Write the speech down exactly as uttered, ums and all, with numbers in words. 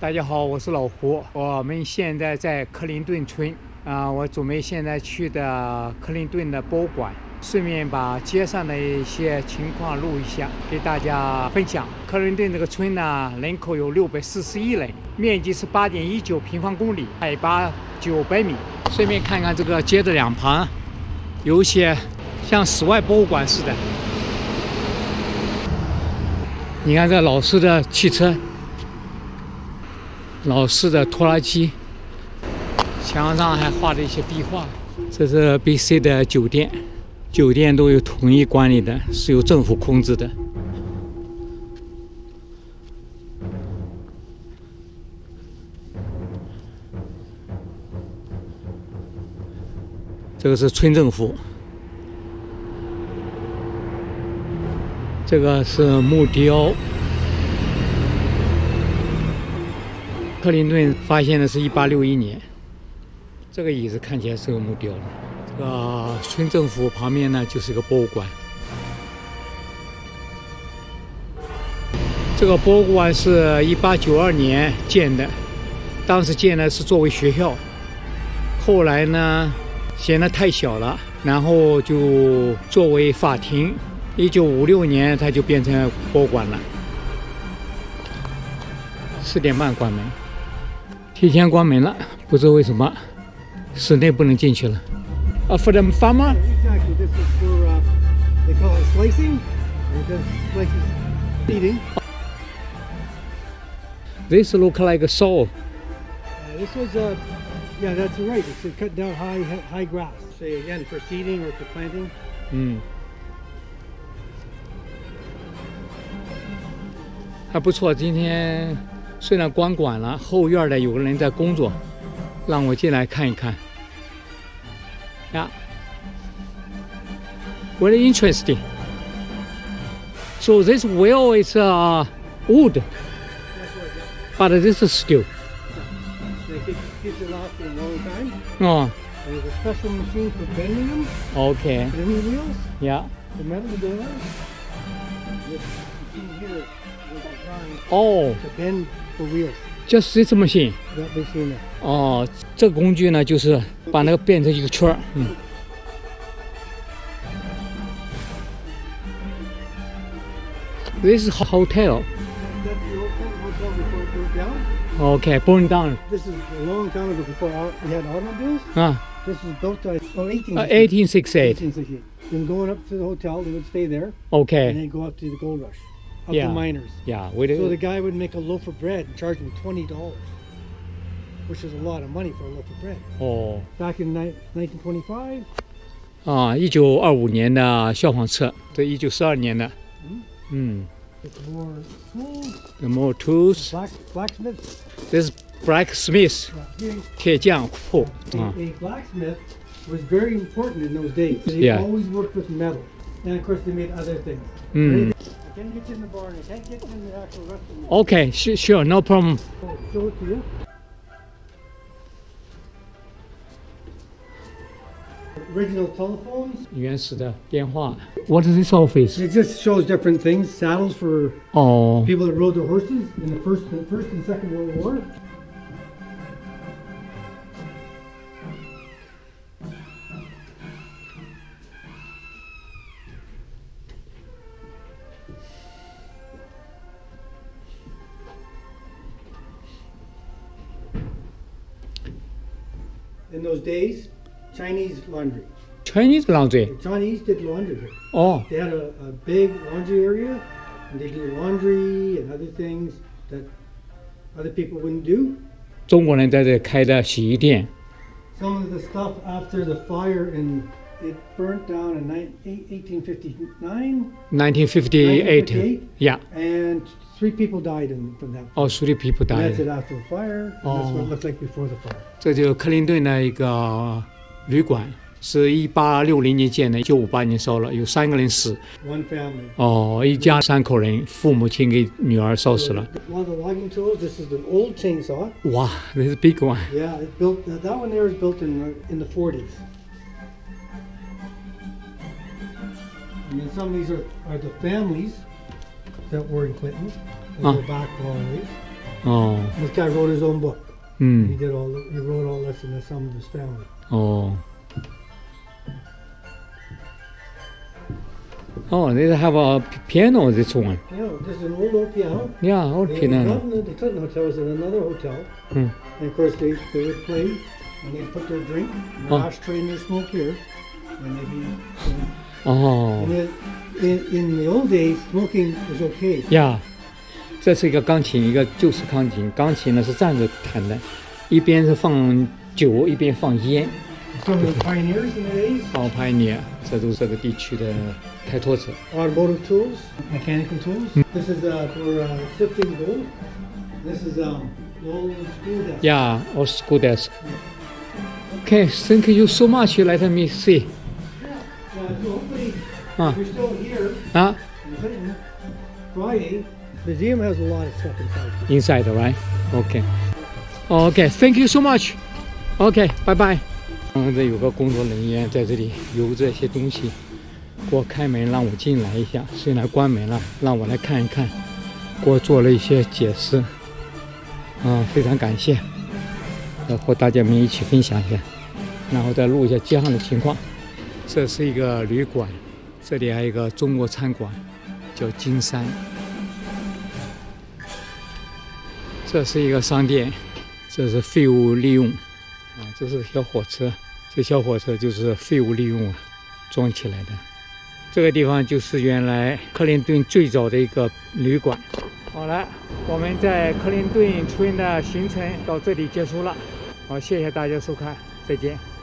大家好，我是老胡。我们现在在克林顿村啊、呃，我准备现在去的克林顿的博物馆，顺便把街上的一些情况录一下，给大家分享。克林顿这个村呢，人口有六百四十一人，面积是八点一九平方公里，海拔九百米。顺便看看这个街的两旁，有一些像室外博物馆似的。你看这老式的汽车。 老式的拖拉机，墙上还画了一些壁画。这是 B C 的酒店，酒店都有统一管理的，是由政府控制的。这个是村政府，这个是木雕。 克林顿发现的是一八六一年，这个椅子看起来是个木雕的。这个村政府旁边呢就是一个博物馆。这个博物馆是一八九二年建的，当时建的是作为学校，后来呢显得太小了，然后就作为法庭。一九五六年它就变成博物馆了。四点半关门。 提前关门了，不知为什么，室内不能进去了。啊 ，for the farmer. Exactly. This is for uh, they call it slicing. It does slices eating. This look like a saw. Uh, this was uh, yeah, that's right. It's to cut down high high grass. Say again for seeding or for planting. 嗯，还不错，今天。 虽然关馆了，后院的有个人在工作，让我进来看一看。呀、yeah. ，very interesting. So this well is uh, wood, but this is steel. It keeps it off for a long time. Oh. There's a special machine for bending them. Okay. Bending wheels. Yeah. The metal doors. This machine here was designed oh. to bend. The wheels. Just this machine. That machine. 哦，这个工具呢，就是把那个变成一个圈儿。嗯。This is hotel. That's the old hotel before it burned down. Okay, burned down. This is a long time ago before we had automobiles. 啊。 This is built by oh, eighteen. Uh, eighteen sixty-eight. eighteen sixty-eight. Then going up to the hotel, they would stay there. Okay. And then go up to the gold rush. Up yeah. to miners. Yeah. We so the guy would make a loaf of bread and charge him twenty dollars, which is a lot of money for a loaf of bread. 哦。 Back in nineteen twenty-five. 啊，一九二五年的消防车，对，一九四二年的。嗯。嗯。 It's more tools. The more tools. Black blacksmiths. This is blacksmith. 铁匠铺。 啊。A blacksmith was very important in those days. They yeah. always worked with metal, and of course they made other things. 嗯。 I can't get you in the barn. I can't get you in the actual restaurant. Okay, sh sure, no problem. I'll show it to you. Original telephones. 原始的电话。What is this office? It just shows different things. Saddles for oh. people that rode their horses in the first, first and second World War. In those days, Chinese laundry. Chinese laundry? The Chinese did laundry here. Oh. They had a, a big laundry area, and they do laundry and other things that other people wouldn't do. 中国人在这开的洗衣店。 Some of the stuff after the fire in it burnt down in eighteen fifty-nine. nineteen fifty-eight. Yeah. And three people died in, from that. Oh, three people died. And that's it after the fire. And oh. That's what it looked like before the fire. 这就是克林顿的一个旅馆，是一八六零年建的，一九五八年烧了，有三个人死。 One family. 哦，一家三口人，父母亲给女儿烧死了。 One of the logging tools. This is an old chainsaw. Wow, this is a big one. Yeah, it built. Uh, that one there is built in in the forties. And then some of these are, are the families that were in Clinton. They Huh. go back a long ways. 哦， This guy wrote his own book. He 嗯， did all. The, he wrote all this, and the sum of his family. 哦。Oh, they have a piano, this one. Yeah, this is an old old piano. Yeah, old They piano. got in the, the Clinton Hotel was in another hotel, Hmm. and of course they, they would play, and they'd put their drink, and their Oh. ashtray, and their smoke here, and they'd be. You know, 哦 and then, in, in the old days, smoking was okay. 呀，这是一个钢琴，一个旧式钢琴。钢琴呢是站着弹的，一边是放酒，一边放烟。 Some of the pioneers in the days, 哦，拍你，这都是这个地区的开拓者。 automotive tools, mechanical tools. This is uh, for uh, sifting gold. This is um, the old school desk. Yeah, or school desk. Okay, thank you so much. Let me see. Yeah, so hopefully, Huh. if you're still here, 啊 in Clinton, Friday, the museum has a lot of stuff inside. ，inside, right? Okay. Okay, thank you so much. Okay, bye bye. 嗯，这有个工作人员在这里邮这些东西，给我开门让我进来一下，虽然关门了，让我来看一看，给我做了一些解释。啊，非常感谢，要和大家们一起分享一下，然后再录一下街上的情况。这是一个旅馆，这里还有一个中国餐馆，叫金山。这是一个商店，这是废物利用。 啊，这是小火车，这小火车就是废物利用啊，装起来的。这个地方就是原来克林顿最早的一个旅馆。好了，我们在克林顿村的行程到这里结束了。好，谢谢大家收看，再见。